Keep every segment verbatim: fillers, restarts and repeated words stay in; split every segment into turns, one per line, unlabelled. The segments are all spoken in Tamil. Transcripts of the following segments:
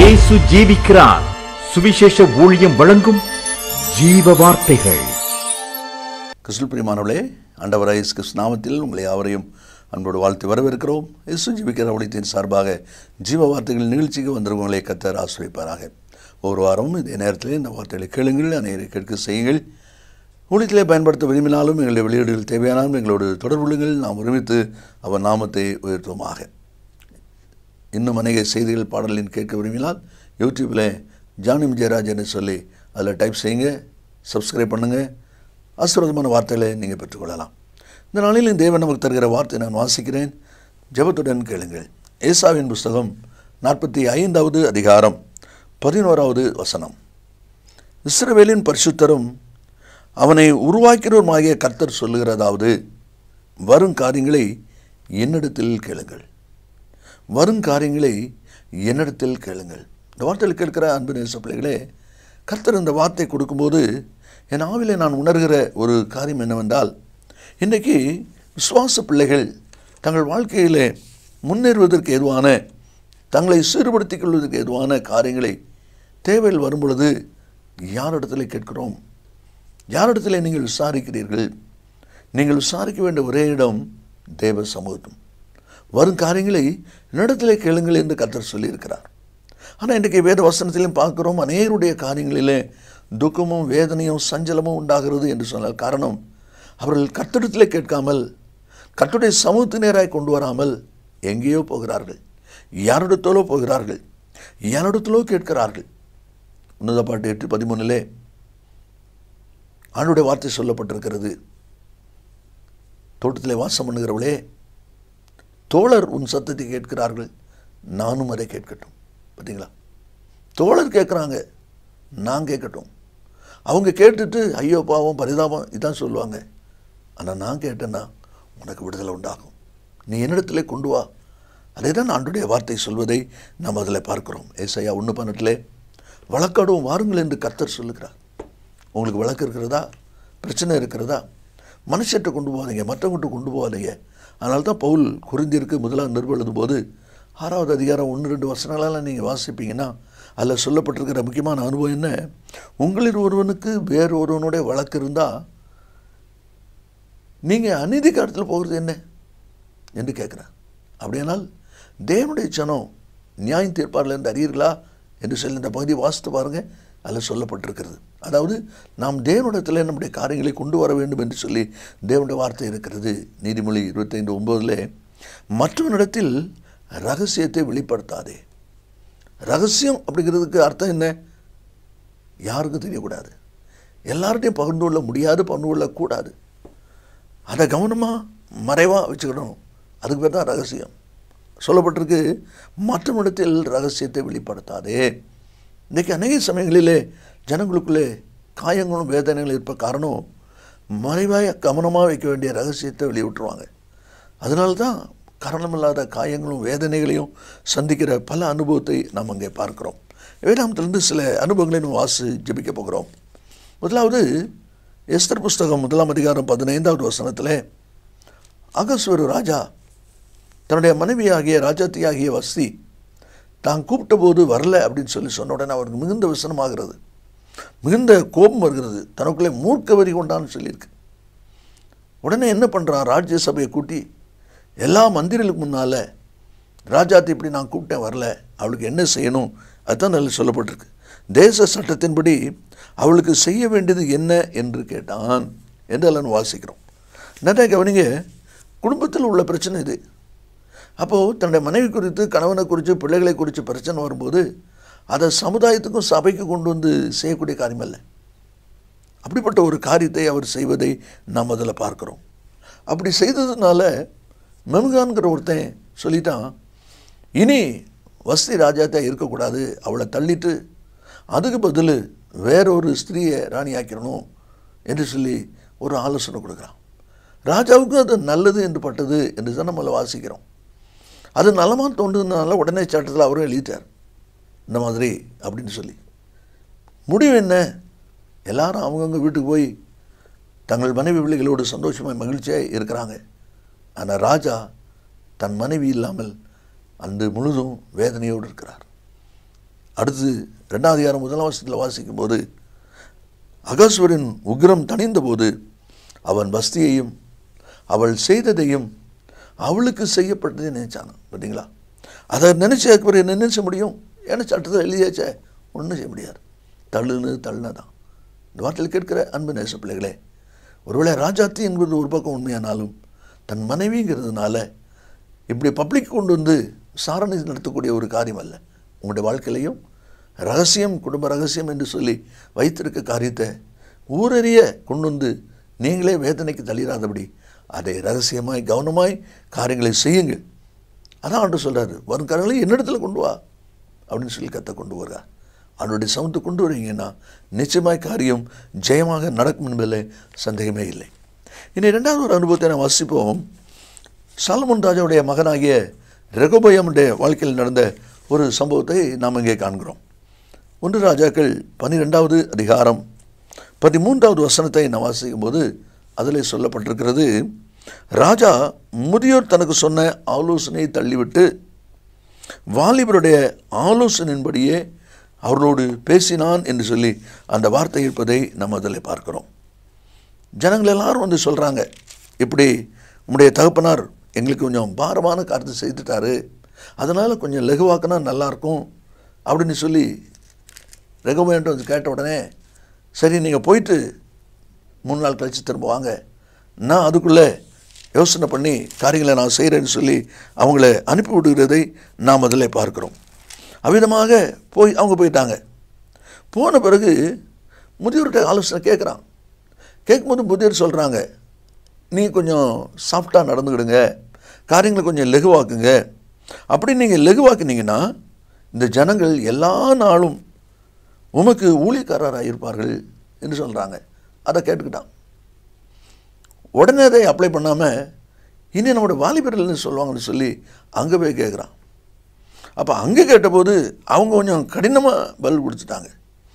இயேசு ஜீவிக்கிறார். சுவிசேஷ ஊழியம் வழங்கும் ஜீவ வார்த்தைகள்.
கிறிஸ்துவில் பிரியமானவர்களே, ஆண்டவராகிய இயேசு கிறிஸ்து நாமத்தில் உங்களை யாவரையும் அன்போடு வாழ்த்து வரவேற்கிறோம். இயேசு ஜீவிக்கிற ஊழியத்தின் சார்பாக ஜீவ வார்த்தைகள் நிகழ்ச்சிக்கு வந்திருக்கவங்களை கர்த்தர் ஆசீர்வதிப்பாராக. ஒவ்வொரு வாரமும் இதே நேரத்தில் இந்த வார்த்தைகளை கேளுங்கள், அனைவரை கேட்க செய்யுங்கள். ஊழியத்திலே பயன்படுத்த விரும்பினாலும் எங்களுடைய வெளியீடுகள் தேவையானாலும் எங்களோடு தொடர்பு கொள்ளுங்கள். நாம் ஒருமித்து அவர் நாமத்தை உயர்த்துவோமாக. இன்னும் அநேக செய்திகள் பாடலின் கேட்க விரும்பினால் யூடியூப்பில் ஜான் எம் ஜெயராஜ் என்று சொல்லி அதில் டைப் செய்யுங்க, சப்ஸ்கிரைப் பண்ணுங்கள். ஆசீர்வாதமான வார்த்தைகளை நீங்கள் பெற்றுக்கொள்ளலாம். இந்த நாளில் தேவன் நமக்கு தருகிற வார்த்தை நான் வாசிக்கிறேன், ஜெபத்துடன் கேளுங்கள். ஏசாவின் புஸ்தகம் நாற்பத்தி ஐந்தாவது அதிகாரம் பதினோராவது வசனம். இஸ்ரவேலின் பரிசுத்தரும் அவனை உருவாக்கிறவருமாகிய கர்த்தர் சொல்லுகிறதாவது, வரும் காரியங்களை என்னிடத்தில் கேளுங்கள். வரும் காரியங்களை என்னிடத்தில் கேளுங்கள். இந்த வார்த்தையில் கேட்கிற அன்பு நேச பிள்ளைகளே, கர்த்தர் இந்த வார்த்தை கொடுக்கும்போது என் ஆவிலே நான் உணர்கிற ஒரு காரியம் என்னவென்றால், இன்றைக்கு விசுவாச பிள்ளைகள் தங்கள் வாழ்க்கையிலே முன்னேறுவதற்கு ஏதுவான, தங்களை சீர்படுத்திக் கொள்வதற்கு ஏதுவான காரியங்களை தேவையில் வரும் பொழுது யாரிடத்தில் கேட்கிறோம்? யாரிடத்தில் நீங்கள் விசாரிக்கிறீர்கள்? நீங்கள் விசாரிக்க வேண்டிய ஒரே இடம் தேவ சமூகம். வரும் காரியங்களை என்னிடத்திலே கேளுங்கள் என்று கர்த்தர் சொல்லியிருக்கிறார். ஆனால் இன்றைக்கு வேத வசனத்திலையும் பார்க்கிறோம், அநேகருடைய காரியங்களிலே துக்கமும் வேதனையும் சஞ்சலமும் உண்டாகிறது என்று சொன்னால் காரணம், அவர்கள் கர்த்தரிடத்திலே கேட்காமல், கர்த்தருடைய சமூகத்து நேராய் கொண்டு வராமல் எங்கேயோ போகிறார்கள், யாரிடத்திலோ போகிறார்கள், யாரிடத்திலோ கேட்கிறார்கள். உன்னத பாட்டு எட்டு பதிமூணிலே ஆண்டுடைய வார்த்தை சொல்லப்பட்டிருக்கிறது, தோட்டத்திலே வாசம் பண்ணுகிறவளே, தோழர் உன் சத்தத்தை கேட்கிறார்கள், நானும் அதை கேட்கட்டும். பார்த்தீங்களா? தோழர் கேட்குறாங்க, நான் கேட்கட்டும். அவங்க கேட்டுட்டு ஐயோ பாவம் பரிதாபம் இதான் சொல்லுவாங்க. ஆனால் நான் கேட்டேன்னா உனக்கு விடுதலை உண்டாகும், நீ என்னிடத்திலே கொண்டு வா. அதே தான் ஆண்டுடைய வார்த்தை சொல்வதை நாம் அதில் பார்க்கிறோம். ஏசாயா ஒன்று பன்னெண்டிலே வழக்காடும் வாருங்கள் என்று கர்த்தர் சொல்லுகிறார். உங்களுக்கு வழக்கு இருக்கிறதா? பிரச்சனை இருக்கிறதா? மனுஷத்தை கொண்டு போகாதீங்க, மற்றவங்கிட்ட கொண்டு போகாதீங்க. அதனால தான் பவுல் கொரிந்தியருக்கு முதலாம் நிருபம் எழுதும் போது ஆறாவது அதிகாரம் ஒன்று ரெண்டு வசனங்களெல்லாம் நீங்கள் வாசிப்பீங்கன்னா அதில் சொல்லப்பட்டிருக்கிற முக்கியமான அனுபவம் என்ன? உங்களில் ஒருவனுக்கு வேறு ஒருவனுடைய வழக்கு இருந்தால் நீங்கள் அநீதி காலத்தில் போகிறது என்ன என்று கேட்குறேன். அப்படியானால் தேவனுடைய சனம் நியாயம் தீர்ப்பார்கள் என்று அறியீர்களா என்று சொல்லி இந்த பகுதியை வாசித்து பாருங்கள். அதில் சொல்லப்பட்டிருக்கிறது. அதாவது நாம் தேவனிடத்தில் நம்முடைய காரியங்களை கொண்டு வர வேண்டும் என்று சொல்லி தேவனுடைய வார்த்தை இருக்கிறது. நீதிமொழி இருபத்தைந்து ஒம்போதில் மற்றவனிடத்தில் ரகசியத்தை வெளிப்படுத்தாதே. ரகசியம் அப்படிங்கிறதுக்கு அர்த்தம் என்ன? யாருக்கும் தெரியக்கூடாது, எல்லார்ட்டையும் பகிர்ந்து கொள்ள முடியாது, பகிர்ந்து கொள்ளக்கூடாது. அதை கவனமாக மறைவாக வச்சுக்கணும். அதுக்கு பேர் தான் ரகசியம். சொல்லப்பட்டிருக்கு, மற்றவனிடத்தில் ரகசியத்தை வெளிப்படுத்தாதே. இன்றைக்கி அநேக சமயங்களிலே ஜனங்களுக்குள்ளே காயங்களும் வேதனைகளும் இருப்ப காரணம், மறைவாக கவனமாக வைக்க வேண்டிய ரகசியத்தை வெளியிட்டுருவாங்க. அதனால தான் காரணமில்லாத காயங்களும் வேதனைகளையும் சந்திக்கிற பல அனுபவத்தை நாம் அங்கே பார்க்குறோம். வேதாமத்திலிருந்து சில அனுபவங்களை நம்ம வாசி ஜெபிக்க போகிறோம். முதலாவது எஸ்தர் புஸ்தகம் முதலாம் அதிகாரம் பதினைந்தாவது வசனத்தில் அகஸ்வேரு ராஜா தன்னுடைய மனைவியாகிய ராஜாத்தியாகிய வஸ்தி தான் கூப்பிட்ட போது வரல அப்படின்னு சொல்லி சொன்ன உடனே அவருக்கு மிகுந்த விசனமாகிறது, மிகுந்த கோபம் வருகிறது, தனக்குள்ளே மூர்க்க வரி கொண்டான்னு சொல்லியிருக்கு. உடனே என்ன பண்ணுறான்? ராஜ்யசபையை கூட்டி எல்லா மந்திரிகளுக்கு முன்னால் ராஜாத்தை இப்படி நான் கூப்பிட்டேன் வரல, அவளுக்கு என்ன செய்யணும் அதுதான் நல்ல சொல்லப்பட்டிருக்கு. தேச சட்டத்தின்படி அவளுக்கு செய்ய வேண்டியது என்ன என்று கேட்டான் என்று எல்லாம் வாசிக்கிறோம். நிறைய கவனிங்க, குடும்பத்தில் உள்ள பிரச்சனை இது. அப்போது தன்னுடைய மனைவி குறித்து, கணவனை குறித்து, பிள்ளைகளை குறித்து பிரச்சனை வரும்போது அதை சமுதாயத்துக்கும் சபைக்கு கொண்டு வந்து செய்யக்கூடிய காரியம் அல்ல. அப்படிப்பட்ட ஒரு காரியத்தை அவர் செய்வதை நாம் அதில் பார்க்குறோம். அப்படி செய்ததுனால மெமுகான்கிற ஒருத்தன் சொல்லிட்டான், இனி வஸ்தி ராஜாத்தான் இருக்கக்கூடாது, அவளை தள்ளிட்டு அதுக்கு பதில் வேறொரு ஸ்திரீயை ராணியாக்கிடணும் என்று சொல்லி ஒரு ஆலோசனை கொடுக்குறான். ராஜாவுக்கும் அது நல்லது என்று பட்டது என்று தான் நம்மளை வாசிக்கிறோம். அது நலமாக தோன்றதுனால உடனே சட்டத்தில் அவரும் எழுதிட்டார் இந்த மாதிரி அப்படின்னு சொல்லி. முடிவு என்ன? எல்லாரும் அவங்கவுங்க வீட்டுக்கு போய் தங்கள் மனைவி பிள்ளைகளோடு சந்தோஷமாக மகிழ்ச்சியாக இருக்கிறாங்க. ஆனால் ராஜா தன் மனைவி இல்லாமல் அன்று முழுதும் வேதனையோடு இருக்கிறார். அடுத்து ரெண்டாவது அதிகாரம் முதலாம் வசனத்தில் வாசிக்கும் போது அகாசுவரின் உக்கிரம் தணிந்த போது அவன் வஸ்தியையும் அவள் செய்ததையும் அவளுக்கு செய்யப்பட்டதை நினைச்சாங்க. பார்த்தீங்களா? அதை நினைச்ச அக்பர் என்ன நினைச்ச முடியும்? ஏன்னா சட்டத்தில் எழுதியாச்சே, ஒன்றும் செய்ய முடியாது. தள்ளுன்னு தள்ளுனதான். இந்த வார்த்தையில் கேட்கிற அன்பு நேச பிள்ளைகளே, ஒருவேளை ராஜாத்தி என்பது ஒரு பக்கம் உண்மையானாலும் தன் மனைவிங்கிறதுனால இப்படி பப்ளிக் கொண்டு வந்து விசாரணை நடத்தக்கூடிய ஒரு காரியம் அல்ல. உங்களுடைய வாழ்க்கையிலையும் ரகசியம், குடும்ப ரகசியம் என்று சொல்லி வைத்திருக்க காரியத்தை ஊரறிய கொண்டு வந்து நீங்களே வேதனைக்கு தள்ளிடாதபடி அதை ரகசியமாய் கவனமாய் காரியங்களை செய்யுங்கள். அதான் ஆண்டு சொல்கிறாரு, வரும் காரியங்களை என்னிடத்தில் கொண்டு வா அப்படின்னு சொல்லி கற்று கொண்டு வருகிறார். அவனுடைய சமத்து கொண்டு வரீங்கன்னா நிச்சயமாய் காரியம் ஜெயமாக நடக்கும் என்பதில் சந்தேகமே இல்லை. இனி இரண்டாவது ஒரு அனுபவத்தை நான் வாசிப்போம். சாலமோன் ராஜாவுடைய மகனாகிய ரெகொபெயாமுடைய வாழ்க்கையில் நடந்த ஒரு சம்பவத்தை நாம் இங்கே காண்கிறோம். ஒன்று ராஜாக்கள் பன்னிரெண்டாவது அதிகாரம் பதிமூன்றாவது வசனத்தை நான் வாசிக்கும் போது அதில் சொல்லப்பட்டிருக்கிறது, ராஜா முதியோர் தனக்கு சொன்ன ஆலோசனையை தள்ளிவிட்டு வாலிபருடைய ஆலோசனையின்படியே அவர்களோடு பேசினான் என்று சொல்லி அந்த வார்த்தை இருப்பதை நம்ம அதில் பார்க்கிறோம். ஜனங்கள் எல்லாரும் வந்து சொல்கிறாங்க, இப்படி உம்முடைய தகப்பனார் எங்களுக்கு கொஞ்சம் பாரமான காரியத்தை செய்துட்டாரு, அதனால் கொஞ்சம் லகுவாக்கினா நல்லாயிருக்கும் அப்படின்னு சொல்லி ரெகொபெயாம் வந்து கேட்ட உடனே, சரி நீங்கள் போயிட்டு மூணு நாள் கழித்து திரும்ப வாங்க, நான் அதுக்குள்ளே யோசனை பண்ணி காரியங்களை நான் செய்கிறேன்னு சொல்லி அவங்கள அனுப்பி விடுகிறதை நாம் அதில் பார்க்குறோம். அவ்விதமாக போய் அவங்க போயிட்டாங்க. போன பிறகு முதியோர்கிட்ட ஆலோசனை கேட்குறான். கேட்கும்போது முதியோர் சொல்கிறாங்க, நீங்கள் கொஞ்சம் சாஃப்டாக நடந்துக்கிடுங்க, காரியங்களை கொஞ்சம் லெகுவாக்குங்க. அப்படி நீங்கள் லெகுவாக்குனீங்கன்னா இந்த ஜனங்கள் எல்லா நாளும் உமக்கு ஊழியக்காரராக இருப்பார்கள் என்று சொல்கிறாங்க. அதை கேட்டுக்கிட்டான். உடனே அதை அப்ளை பண்ணாமல் இனி நம்மளோட வாலிபர்கள்னு சொல்லுவாங்கன்னு சொல்லி அங்கே போய் கேட்குறான். அப்போ அங்கே கேட்டபோது அவங்க கொஞ்சம் கடினமாக பதில் கொடுத்துட்டாங்க.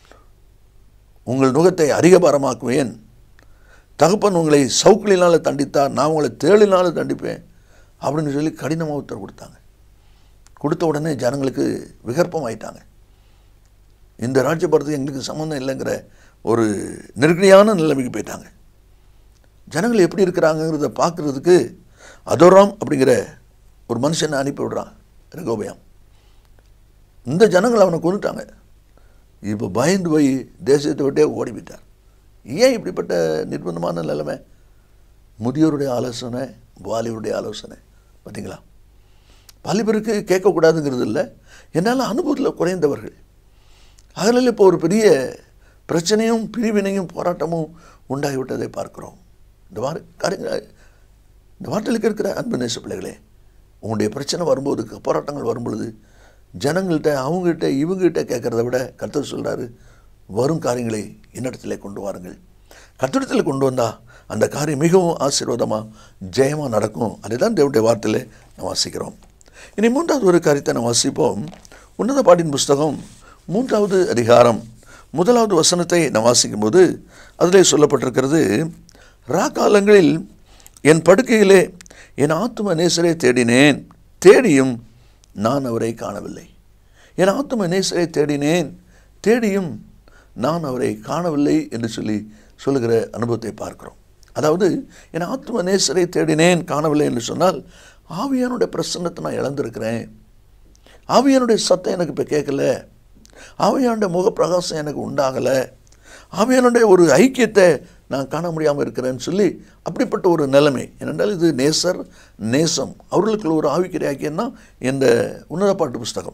உங்கள் நுகத்தை அதிகபாரமாக்குவேன், தகப்பன் உங்களை சவுக்களினால் தண்டித்தார், நான் உங்களை தேளினால் தண்டிப்பேன் அப்படின்னு சொல்லி கடினமாக உத்தரவு கொடுத்தாங்க. கொடுத்த உடனே ஜனங்களுக்கு விகற்பம் ஆயிட்டாங்க. இந்த ராஜ்யபாரத்துக்கு எங்களுக்கு சம்மந்தம் இல்லைங்கிற ஒரு நெருக்கடியான நிலைமைக்கு போயிட்டாங்க. ஜனங்கள் எப்படி இருக்கிறாங்கிறத பார்க்குறதுக்கு அதோராம் அப்படிங்கிற ஒரு மனுஷனை அனுப்பி விடுறான் ரெகொபெயாம். இந்த ஜனங்கள் அவனை கொண்டுட்டாங்க. இப்போ பயந்து போய் தேசத்தை விட்டே ஓடி போயிட்டார். ஏன் இப்படிப்பட்ட நிர்பந்தமான நிலைமை? முதியோருடைய ஆலோசனை, வாலிபருடைய ஆலோசனை. பார்த்தீங்களா? வாலிபருக்கு கேட்கக்கூடாதுங்கிறது இல்லை, என்னால் அனுபவத்தில் குறைந்தவர்கள். அதனால் இப்போ ஒரு பெரிய பிரச்சனையும் பிரிவினையும் போராட்டமும் உண்டாகிவிட்டதை பார்க்குறோம். இந்த வார காரியங்கள் இந்த வார்த்தையில் இருக்கிற அன்பு நேச பிள்ளைகளே, உங்களுடைய பிரச்சனை வரும்போது, போராட்டங்கள் வரும்பொழுது ஜனங்கள்கிட்ட அவங்ககிட்ட இவங்ககிட்ட கேட்குறத விட கர்த்தர் சொல்கிறாரு, வரும் காரியங்களை என்னிடத்தில் கொண்டு வாருங்கள். கர்த்தரிடத்தில் கொண்டு வந்தால் அந்த காரியம் மிகவும் ஆசீர்வாதமாக ஜெயமாக நடக்கும். அதை தான் தேவனுடைய வார்த்தையில் நான் வாசிக்கிறோம். இனி மூன்றாவது ஒரு காரியத்தை நான் வாசிப்போம். உன்னத பாட்டின் புஸ்தகம் மூன்றாவது அதிகாரம் முதலாவது வசனத்தை நான் வாசிக்கும்போது அதிலே சொல்லப்பட்டிருக்கிறது, ராக்காலங்களில் என் படுக்கையிலே என் ஆத்தும நேசரை தேடினேன், தேடியும் நான் அவரை காணவில்லை. என் ஆத்தும நேசரை தேடினேன், தேடியும் நான் அவரை காணவில்லை என்று சொல்லி சொல்லுகிற அனுபவத்தை பார்க்கிறோம். அதாவது என் ஆத்தும நேசரை தேடினேன், காணவில்லை என்று சொன்னால் ஆவியானுடைய பிரசன்னத்தை நான் இழந்திருக்கிறேன், ஆவியானுடைய சத்தம் எனக்கு இப்போ கேட்கல, ஆவியானுடைய முகப்பிரகாசம் எனக்கு உண்டாகலை, ஆவியானுடைய ஒரு ஐக்கியத்தை நான் காண முடியாமல் இருக்கிறேன்னு சொல்லி அப்படிப்பட்ட ஒரு நிலைமை. ஏனென்றால் இது நேசர் நேசம் அவர்களுக்குள்ள ஒரு ஆவிக்கிற ஐக்கியம் தான் இந்த உன்னத பாட்டு புஸ்தகம்.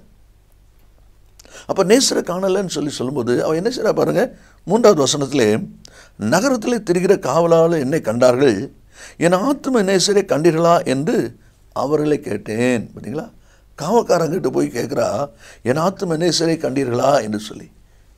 அப்போ நேசரை காணலைன்னு சொல்லி சொல்லும்போது அவன் என்ன செய்யறா பாருங்கள். மூன்றாவது வசனத்திலே, நகரத்திலே திரிகிற காவலால் என்னை கண்டார்கள், என் ஆத்தும நேசரை கண்டீர்களா என்று அவர்களை கேட்டேன். பார்த்தீங்களா? காவக்காரங்கிட்ட போய் கேட்குறா, என் ஆத்தும நேசரை கண்டீர்களா என்று சொல்லி.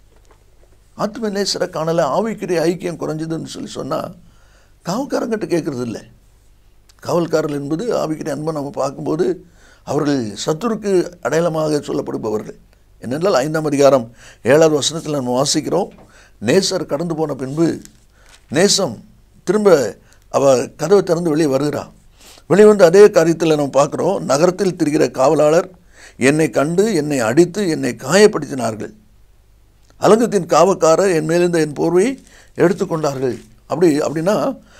ஆத்தும நேசரை காணலை, ஆவிக்குரிய ஐக்கியம் குறைஞ்சதுன்னு சொல்லி சொன்னால் காவல்காரங்கிட்ட கேட்குறது இல்லை. காவல்காரர்கள் என்பது ஆவிக்குரிய அன்பை நம்ம பார்க்கும்போது அவர்கள் சத்துருக்கு அடையாளமாக சொல்லப்படுபவர்கள். என்னென்றால் ஐந்தாம் அதிகாரம் ஏழாவது வசனத்தில் நம்ம வாசிக்கிறோம், நேசர் கடந்து போன பின்பு நேசம் திரும்ப அவள் கதவை திறந்து வெளியே வருகிறாள். வெளியே வந்து அதே காரியத்தில் நம்ம பார்க்குறோம், நகரத்தில் திரிகிற காவலாளர் என்னை கண்டு என்னை அடித்து என்னை காயப்படுத்தினார்கள். அலங்கத்தின் காவக்காரர் என் மேலிருந்த என் போர்வையை எடுத்துக்கொண்டார்கள். அப்படி அப்படின்னா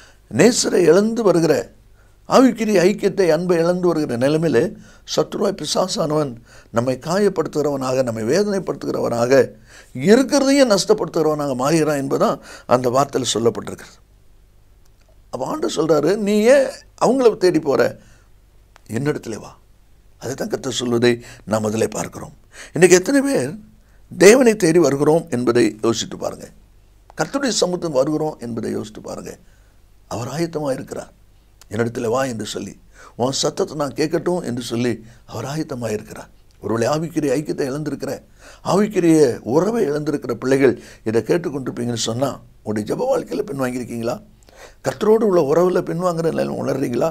நேசரை இழந்து வருகிற, ஆவிக்குரிய ஐக்கியத்தை அன்பை இழந்து வருகிற நிலைமையிலே சத்துருவாய் பிசாசானவன் நம்மை காயப்படுத்துகிறவனாக, நம்மை வேதனைப்படுத்துகிறவனாக, இருக்கிறதையும் நஷ்டப்படுத்துகிறவனாக மாறுகிறான் என்பதுதான் அந்த வார்த்தையில் சொல்லப்பட்டிருக்கிறது. அப்போ ஆண்டவர் சொல்கிறாரு, நீ ஏன் அவங்கள தேடி போகிற, என்னிடத்துல வா. அதை தான் கர்த்தர் சொல்வதை நாம் அதில் பார்க்கிறோம். இன்றைக்கி எத்தனை பேர் தேவனை தேடி வருகிறோம் என்பதை யோசித்து பாருங்கள். கர்த்தருடைய சமூகத்துக்கு வருகிறோம் என்பதை யோசித்து பாருங்கள். அவர் ஆயத்தமாக இருக்கிறார். என்னிடத்தில் வா என்று சொல்லி, உன் சத்தத்தை நான் கேட்கட்டும் என்று சொல்லி அவர் ஆயத்தமாக இருக்கிறார். ஒருவேளை ஆவிக்குரிய ஐக்கியத்தை இழந்திருக்கிற, ஆவிக்குரிய உறவை இழந்திருக்கிற பிள்ளைகள் இதை கேட்டுக்கொண்டிருப்பீங்கன்னு சொன்னால், உங்களுடைய ஜெப வாழ்க்கையில் பின் வாங்கியிருக்கீங்களா? கர்த்தரோடு உள்ள உறவில் பின்வாங்கிற நிலையில் உணர்றீங்களா?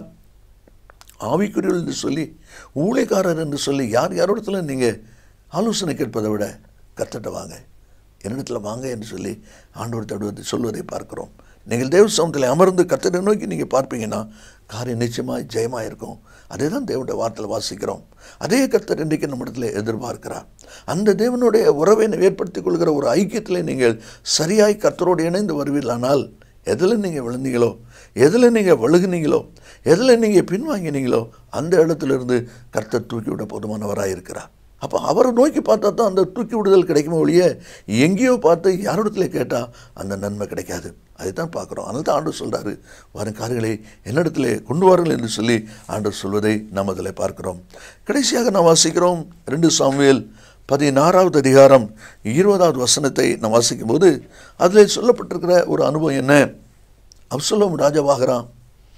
ஆவிக்குரியல் என்று சொல்லி, ஊழியக்காரர் என்று சொல்லி யார் யாரோடத்துல நீங்கள் ஆலோசனை கேட்பதை விட கர்த்தர்ட்ட வாங்க, என்னிடத்தில் வாங்க என்று சொல்லி ஆண்டவர் தடுவது சொல்வதை பார்க்கிறோம். நீங்கள் தேவ சமூகத்தில் அமர்ந்து கர்த்தரை நோக்கி நீங்கள் பார்ப்பீங்கன்னா காரியம் நிச்சயமாக ஜெயமாக இருக்கும். அதே தான் தேவனுடைய வார்த்தையில் வாசிக்கிறோம். அதே கர்த்தர் இன்றைக்கு நம்மிடத்தில் எதிர்பார்க்கிறார். அந்த தேவனுடைய உறவை ஏற்படுத்திக் கொள்கிற ஒரு ஐக்கியத்தில் நீங்கள் சரியாய் கர்த்தரோடு இணைந்து வருவீர்களானால், எதில் நீங்கள் விழுந்தீங்களோ, எதில் நீங்கள் வழுகுனீங்களோ, எதில் நீங்கள் பின்வாங்கினீங்களோ அந்த இடத்துலேருந்து கர்த்தர் தூக்கி விட போதுமானவராக இருக்கிறார். அப்போ அவரை நோக்கி பார்த்தா தான் அந்த தூக்கி விடுதல் கிடைக்குமோ ஒழிய எங்கேயோ பார்த்து யாரிடத்துல கேட்டால் அந்த நன்மை கிடைக்காது. அதை தான் பார்க்குறோம். அதனால தான் ஆண்டவர் சொல்கிறாரு, வரும் காரியங்களை என்னிடத்துல கொண்டு வாருங்கள் என்று சொல்லி ஆண்டவர் சொல்வதை நாம் அதில் பார்க்கிறோம். கடைசியாக நாம் வாசிக்கிறோம் ரெண்டு சாமுவேல் பதினாறாவது அதிகாரம் இருபதாவது வசனத்தை நாம் வாசிக்கும் போது அதில் சொல்லப்பட்டிருக்கிற ஒரு அனுபவம் என்ன? அப்சலோம் ராஜாவாகிறான்.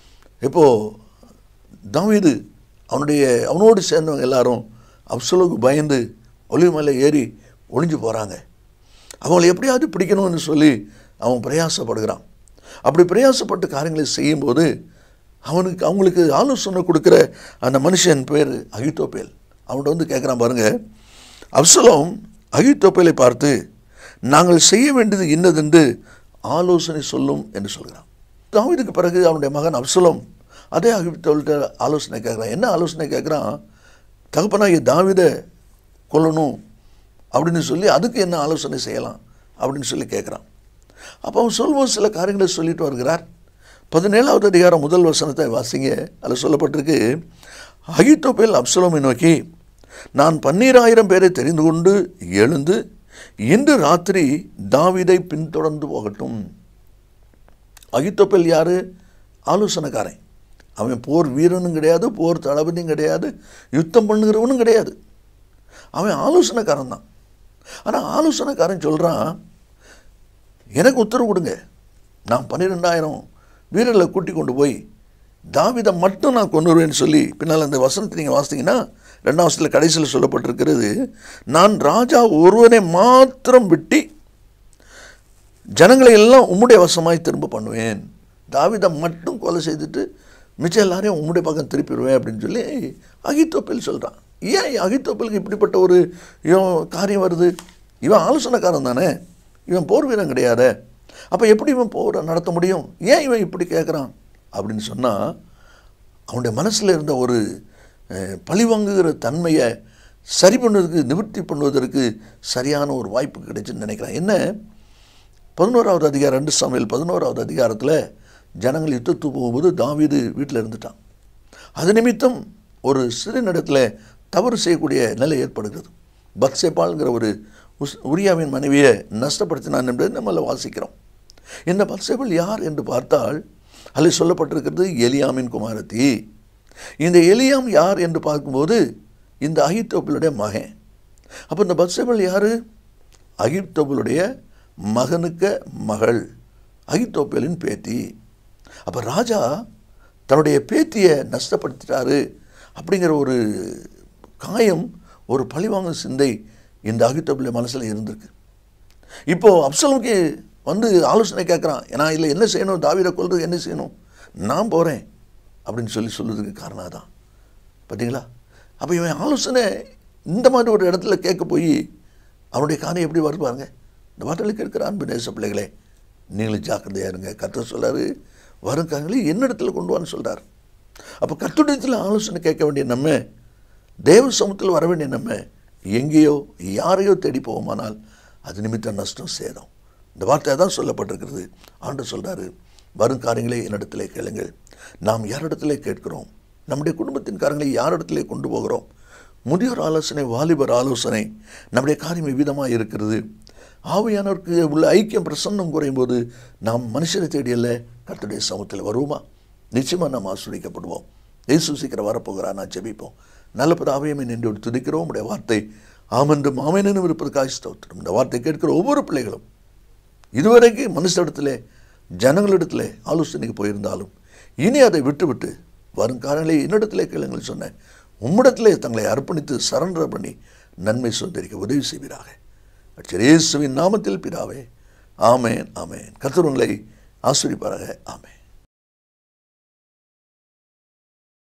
இப்போது தாவீது அவனுடைய அவனோடு சேர்ந்தவங்க எல்லாரும் அப்சலோமுக்கு பயந்து ஒலிவ மலை ஏறி ஒளிஞ்சு போகிறாங்க. அவங்களை எப்படியாவது பிடிக்கணும்னு சொல்லி அவன் பிரயாசப்படுகிறான். அப்படி பிரயாசப்பட்டு காரியங்களை செய்யும்போது அவனுக்கு அவங்களுக்கு ஆலோசனை கொடுக்குற அந்த மனுஷன் பேர் அகித்தோப்பேல். அவன்கிட்ட வந்து கேட்குறான் பாருங்கள், அப்சலோம் அகித்தோப்பேலை பார்த்து நாங்கள் செய்ய வேண்டியது இன்னதென்று ஆலோசனை சொல்லும் என்று சொல்கிறான். தாவீதுக்கு பிறகு அவனுடைய மகன் அப்சலோம் அதே அகித்தோப்பேல்கிட்ட ஆலோசனை கேட்குறான். என்ன ஆலோசனை கேட்குறான்? தகப்பனாகிய தாவீதை கொல்லணும் அப்படின்னு சொல்லி அதுக்கு என்ன ஆலோசனை செய்யலாம் அப்படின்னு சொல்லி கேட்குறான். அப்போ அவன் சொல்வோம் சில காரியங்களை சொல்லிட்டு வருகிறார். பதினேழாவது அதிகாரம் முதல் வசனத்தை வாசிங்க. அதில் சொல்லப்பட்டிருக்கு, அகித்தோப்பேல் அப்சலோமை நோக்கி, நான் பன்னீராயிரம் பேரை தெரிந்து கொண்டு எழுந்து இன்று ராத்திரி தாவீதை பின்தொடர்ந்து போகட்டும். அகித்தோப்பேல் யார்? ஆலோசனைக்காரன். அவன் போர் வீரனும் கிடையாது, போர் தளபதியும் கிடையாது, யுத்தம் பண்ணுகிறவனும் கிடையாது. அவன் ஆலோசனைக்காரன் தான். ஆனால் ஆலோசனைக்காரன் சொல்கிறான், எனக்கு உத்தரவு கொடுங்க, நான் பன்னிரெண்டாயிரம் வீரர்களை கூட்டி கொண்டு போய் தாவீதை மட்டும் நான் கொண்டு வருவேன்னு சொல்லி பின்னால் அந்த வசனத்தை நீங்கள் வாசித்தீங்கன்னா ரெண்டாம் வசனத்தில் கடைசியில் சொல்லப்பட்டிருக்கிறது, நான் ராஜா ஒருவனை மாத்திரம் விட்டு ஜனங்களை எல்லாம் உம்முடைய வசமாய் திரும்ப பண்ணுவேன். தாவீதை மட்டும் கொலை செய்துட்டு மிச்சம் எல்லாரையும் உம்முடைய பக்கம் திருப்பிடுவேன் அப்படின்னு சொல்லி அகித்தோப்பேல் சொல்கிறான். ஏன் அகித்தோப்பேலுக்கு இப்படிப்பட்ட ஒரு இவன் காரியம் வருது? இவன் ஆலோசனைக்காரன் தானே, இவன் போர் வீரன் கிடையாது. அப்போ எப்படி இவன் போரை நடத்த முடியும்? ஏன் இவன் இப்படி கேட்குறான் அப்படின்னு சொன்னால், அவனுடைய மனசில் இருந்த ஒரு பழிவாங்குகிற தன்மையை சரி பண்ணுவதற்கு, நிவர்த்தி பண்ணுவதற்கு சரியான ஒரு வாய்ப்பு கிடைச்சுன்னு நினைக்கிறான். என்ன? பதினோராவது அதிகாரம் ரெண்டு சாமுவேல் பதினோராவது அதிகாரத்தில் ஜனங்கள் யுத்தத்துக்கு போகும்போது தாவீது வீட்டில் இருந்துட்டான். அது நிமித்தம் ஒரு சிறு இடத்துல தவறு செய்யக்கூடிய நிலை ஏற்படுகிறது. பத்சேபாள்ங்கிற ஒரு உஸ் உரியாவின் மனைவியை நஷ்டப்படுத்தினான் என்பதை நம்மள வாசிக்கிறோம். இந்த பத்சேபாள் யார் என்று பார்த்தால் அதில் சொல்லப்பட்டிருக்கிறது எலியாமின் குமாரத்தி. இந்த எலியாம் யார் என்று பார்க்கும்போது இந்த அகித்தோப்பேலுடைய மகன். அப்போ இந்த பத்சேபாள் யார்? அகித்தோப்பேலுடைய மகனுக்கு மகள், அகித்தோப்பேலின் பேத்தி. அப்போ ராஜா தன்னுடைய பேத்தியை நஷ்டப்படுத்திட்டாரு அப்படிங்கிற ஒரு காயம், ஒரு பழிவாங்கும் சிந்தை இந்த அகித்தோப்பேல் மனசில் இருந்திருக்கு. இப்போது அப்சலோமுக்கு வந்து ஆலோசனை கேட்குறான். ஏன்னா இல்லை என்ன செய்யணும், தாவீதை கொல்றது என்ன செய்யணும், நான் போகிறேன் அப்படின்னு சொல்லி சொல்லுறதுக்கு காரணம் தான். பார்த்தீங்களா? அப்போ இவன் ஆலோசனை இந்த மாதிரி ஒரு இடத்துல கேட்க போய் அவனுடைய காரியம் எப்படி வருது பாருங்க. இந்த வார்த்தைகளுக்கு இருக்கிற அன்பு நேச பிள்ளைகளே, நீங்களும் ஜாக்கிரதையாக இருங்க. கர்த்தர் சொல்கிறாரு, வரும் காரியங்களை என்னிடத்தில் கொண்டு வான்னு சொல்கிறார். அப்போ கர்த்தரிடத்தில் ஆலோசனை கேட்க வேண்டிய நம்ம தேவ சமூகத்தில் வர வேண்டிய நம்ம எங்கேயோ யாரையோ தேடி போவோமானால் அது நிமித்தம் நஷ்டம் சேரும். இந்த வார்த்தை தான் சொல்லப்பட்டிருக்கிறது. ஆண்டவர் சொல்கிறாரு, வரும் காரியங்களே என்னிடத்திலே கேளுங்கள். நாம் யாரிடத்திலே கேட்கிறோம்? நம்முடைய குடும்பத்தின் காரியங்களை யாரிடத்திலே கொண்டு போகிறோம்? முதியோர் ஆலோசனை, வாலிபர் ஆலோசனை, நம்முடைய காரியம் எவ்விதமாக இருக்கிறது? ஆவியானவருக்கு உள்ள ஐக்கியம் பிரசன்னம் குறையும் போது நாம் மனுஷனை தேடியல்ல கர்த்தருடைய சமூகத்தில் வருவோமா? நிச்சயமாக நாம் ஆசீர்வதிக்கப்படுவோம். இயேசு சீக்கிரம் வரப்போகிறார். நான் ஜெபிப்போம். நல்ல பிதாவே, நின்று துதிக்கிறோம். உடைய வார்த்தை ஆமென்றும் ஆமென் இருப்பதற்காக ஸ்தோத்திரம். இந்த வார்த்தை கேட்கிற ஒவ்வொரு பிள்ளைகளும் இதுவரைக்கும் மனுஷனிடத்திலே ஜனங்களிடத்திலே ஆலோசனைக்கு போயிருந்தாலும் இனி அதை விட்டுவிட்டு வரும் காரணங்களை என்னிடத்திலே கேளுங்கள் சொன்ன உம்மிடத்திலே தங்களை அர்ப்பணித்து சரண்டர் பண்ணி நன்மை சுதந்திரிக்க உதவி செய்வீராக. இயேசுவின் நாமத்தில் பிதாவே, ஆமேன் ஆமேன். கர்த்தர் உங்களை ஆசீர்வதிப்பாராக. ஆமேன்.